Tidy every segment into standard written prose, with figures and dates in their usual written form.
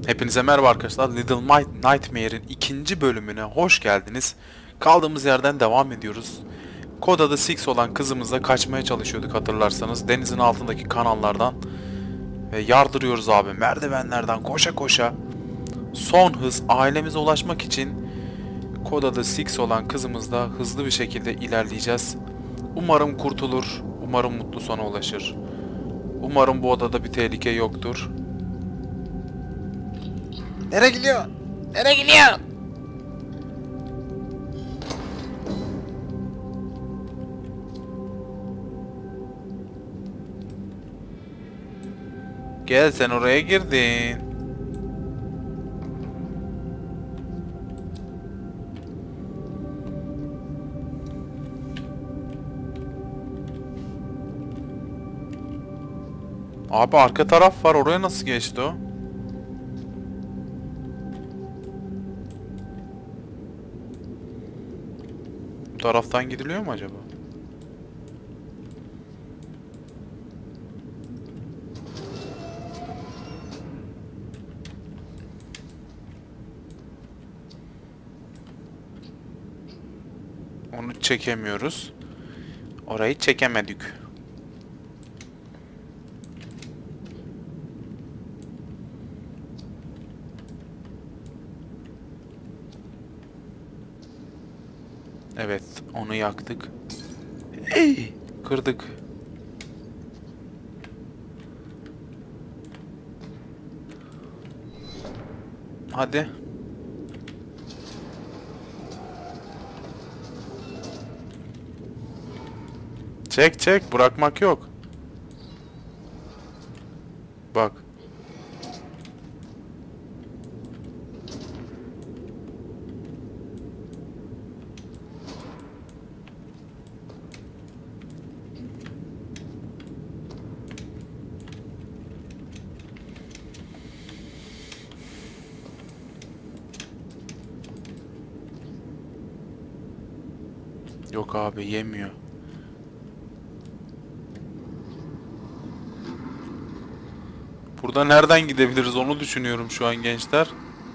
Hepinize merhaba arkadaşlar. Little Nightmare'in ikinci bölümüne hoş geldiniz. Kaldığımız yerden devam ediyoruz. Kod adı Six olan kızımızla kaçmaya çalışıyorduk hatırlarsanız. Denizin altındaki kanallardan. Ve yardırıyoruz abi merdivenlerden koşa koşa. Son hız ailemize ulaşmak için kod adı Six olan kızımızla hızlı bir şekilde ilerleyeceğiz. Umarım kurtulur. Umarım mutlu sona ulaşır. Umarım bu odada bir tehlike yoktur. Nereye gidiyor? Nereye gidiyor? Gel sen oraya girdin. Abi arka taraf var, oraya nasıl geçti o? Bu taraftan gidiliyor mu acaba? Onu çekemiyoruz. Orayı çekemedik. Evet, onu yaktık. Hey, kırdık. Hadi. Çek çek, bırakmak yok. Bak. Yok abi, yemiyor. Burada nereden gidebiliriz onu düşünüyorum şu an gençler.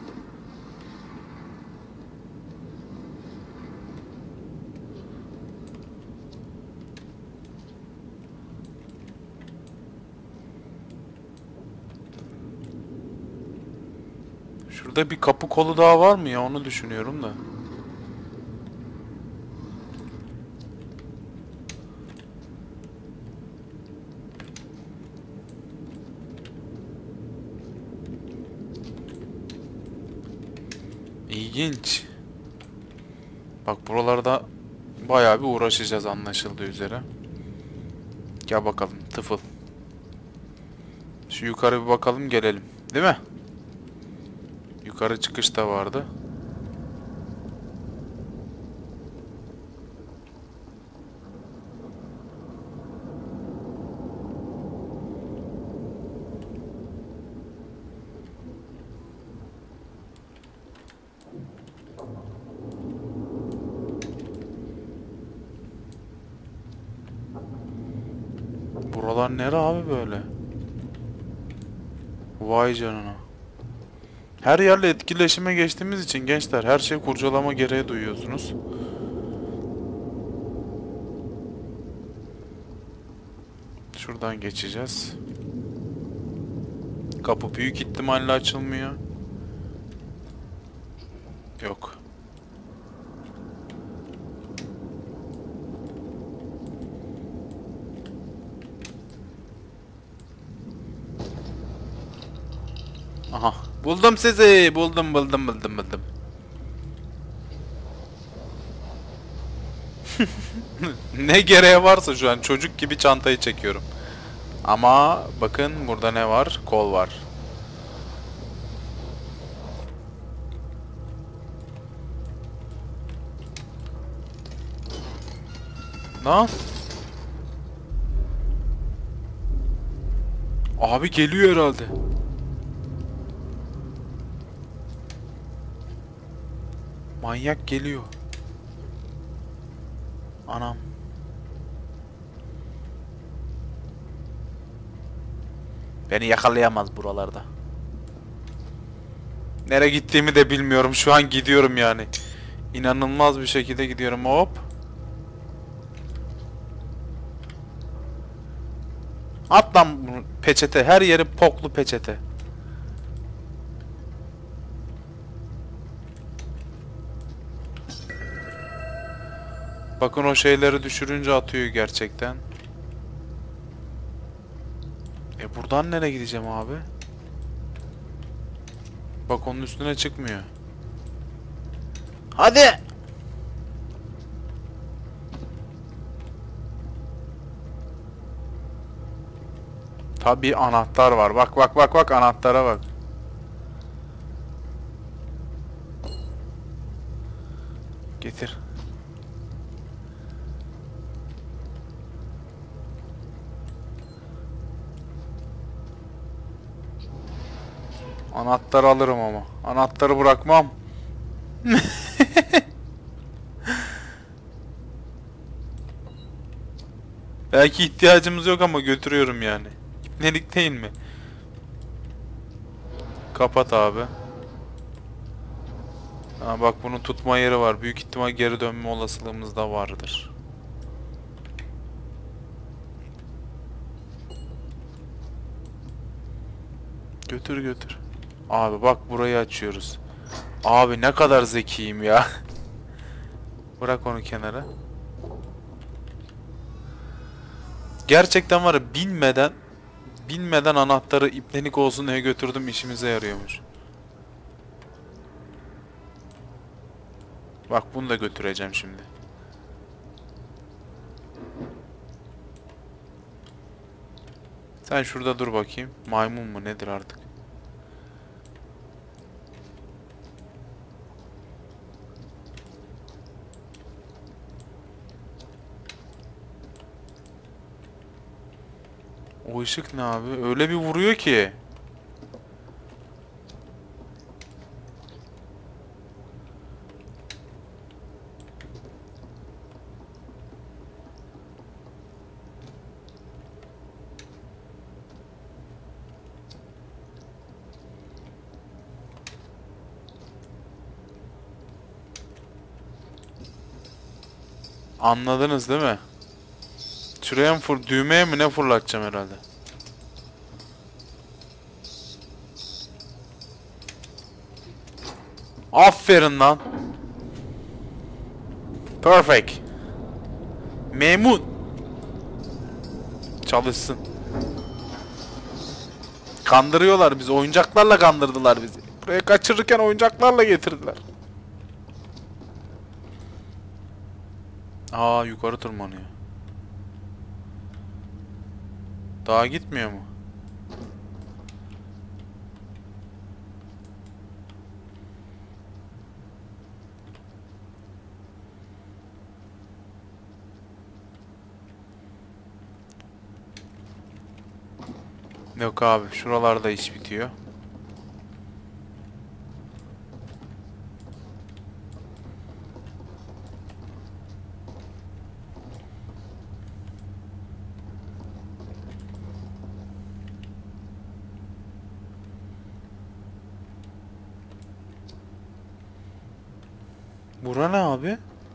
Şurada bir kapı kolu daha var mı ya, onu düşünüyorum da. İlginç. Bak buralarda bayağı bir uğraşacağız anlaşıldığı üzere. Gel bakalım tıfıl. Şu yukarı bir bakalım gelelim. Değil mi? Yukarı çıkış da vardı. Buralar nere abi böyle? Vay canına. Her yerle etkileşime geçtiğimiz için gençler her şeyi kurcalama gereği duyuyorsunuz. Şuradan geçeceğiz. Kapı büyük ihtimalle açılmıyor. Yok. Aha. Buldum sizi. Buldum. Ne gereği varsa şu an çocuk gibi çantayı çekiyorum. Ama bakın burada ne var? Kol var. Ne? Abi geliyor herhalde. Manyak geliyor. Anam. Beni yakalayamaz buralarda. Nereye gittiğimi de bilmiyorum. Şu an gidiyorum yani. İnanılmaz bir şekilde gidiyorum. Hop. At lan bunu, peçete. Her yeri poklu peçete. Bakın o şeyleri düşürünce atıyor gerçekten. Buradan nereye gideceğim abi? Bak onun üstüne çıkmıyor. Hadi. Tabii anahtar var. Bak bak bak bak, anahtara bak. Getir. Anahtarı alırım ama. Anahtarı bırakmam. Belki ihtiyacımız yok ama götürüyorum yani. İpnelik değil mi? Kapat abi. Ha, bak bunun tutma yeri var. Büyük ihtimal geri dönme olasılığımız da vardır. Götür götür. Abi bak burayı açıyoruz. Abi ne kadar zekiyim ya. Bırak onu kenara. Gerçekten var ya, bilmeden anahtarı ipnelik olsun diye götürdüm, işimize yarıyormuş. Bak bunu da götüreceğim şimdi. Sen şurada dur bakayım. Maymun mu nedir artık? O ışık ne abi? Öyle bir vuruyor ki. Anladınız değil mi? Şuraya mı düğmeye mi ne fırlatacağım herhalde? Aferin lan. Perfect. Memnun. Çalışsın. Kandırıyorlar bizi. Oyuncaklarla kandırdılar bizi. Buraya kaçırırken oyuncaklarla getirdiler. Aa, yukarı tırmanıyor. Daha gitmiyor mu? Yok abi, şuralarda iş bitiyor. Bura ne abi?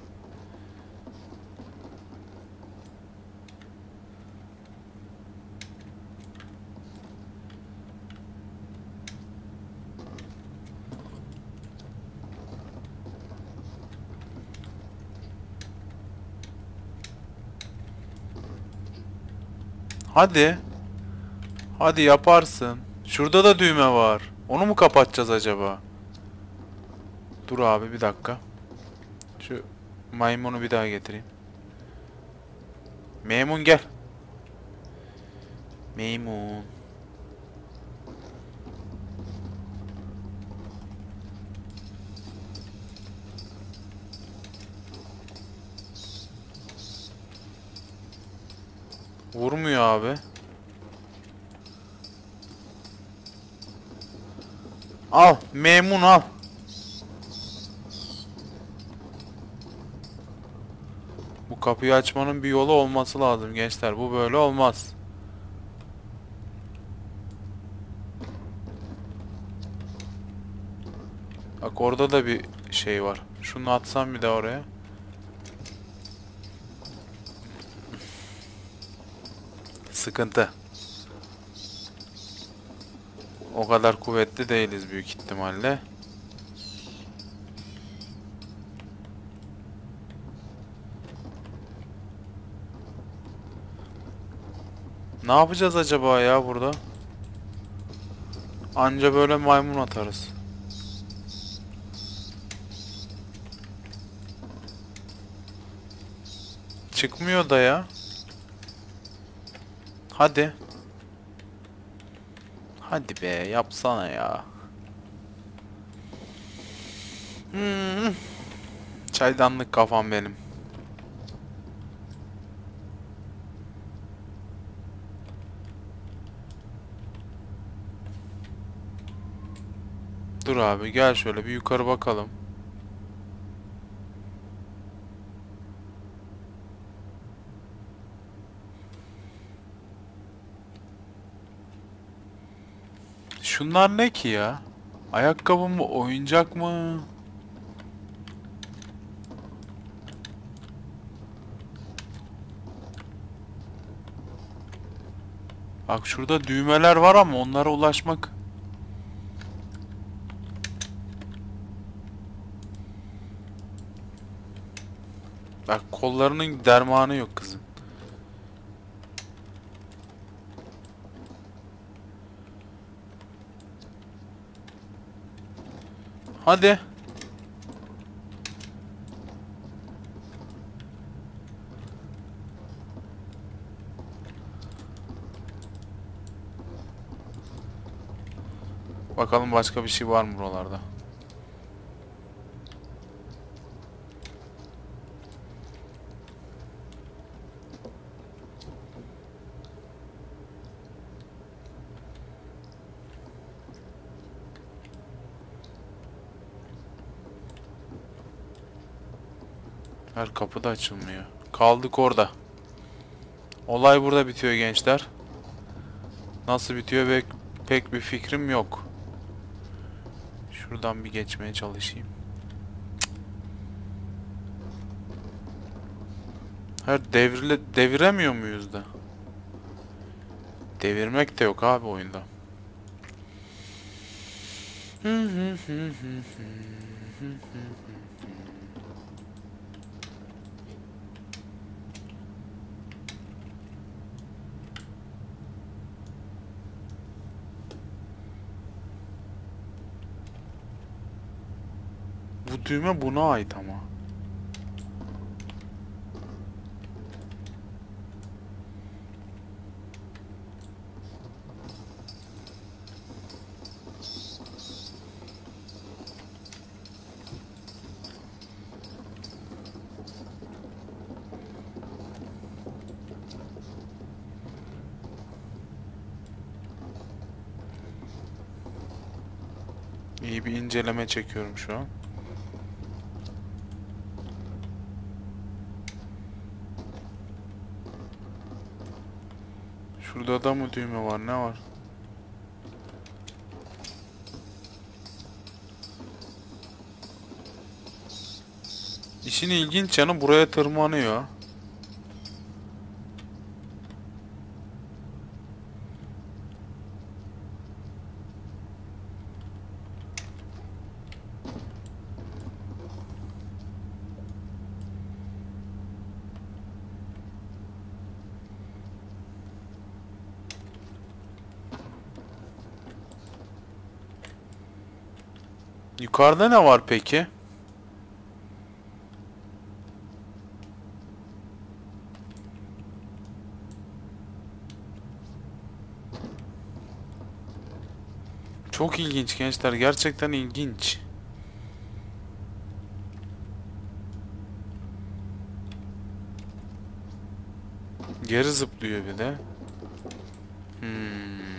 Hadi. Hadi yaparsın. Şurada da düğme var. Onu mu kapatacağız acaba? Dur abi bir dakika. Şu maymunu bir daha getireyim. Maymun gel. Maymun. Vurmuyor abi. Al, maymun al. Bu kapıyı açmanın bir yolu olması lazım gençler. Bu böyle olmaz. Bak orada da bir şey var. Şunu atsam bir de oraya. Sıkıntı. O kadar kuvvetli değiliz büyük ihtimalle. Ne yapacağız acaba ya burada? Anca böyle maymun atarız. Çıkmıyor da ya. Hadi. Hadi be yapsana ya. Çaydanlık kafam benim. Dur abi gel şöyle bir yukarı bakalım. Şunlar ne ki ya? Ayakkabı mı, oyuncak mı? Bak şurada düğmeler var ama onlara ulaşmak. Bak kollarının dermanı yok kızın. Hadi. Bakalım başka bir şey var mı buralarda? Her kapı da açılmıyor. Kaldık orada. Olay burada bitiyor gençler. Nasıl bitiyor pek bir fikrim yok. Şuradan bir geçmeye çalışayım. Her deviremiyor muyuz da? Devirmek de yok abi oyunda. Bu düğme buna ait ama. İyi bir inceleme çekiyorum şu an. Şurada da mı düğme var? Ne var? İşin ilginç yanı buraya tırmanıyor. Yukarıda ne var peki? Çok ilginç gençler. Gerçekten ilginç. Geri zıplıyor bir de.